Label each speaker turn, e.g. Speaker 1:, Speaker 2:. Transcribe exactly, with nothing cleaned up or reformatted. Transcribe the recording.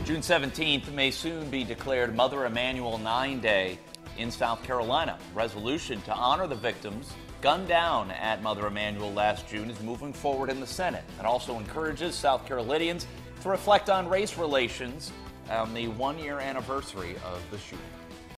Speaker 1: June seventeenth may soon be declared Mother Emanuel Nine Day in South Carolina. Resolution to honor the victims gunned down at Mother Emanuel last June is moving forward in the Senate. It also encourages South Carolinians to reflect on race relations on the one-year anniversary of the shooting.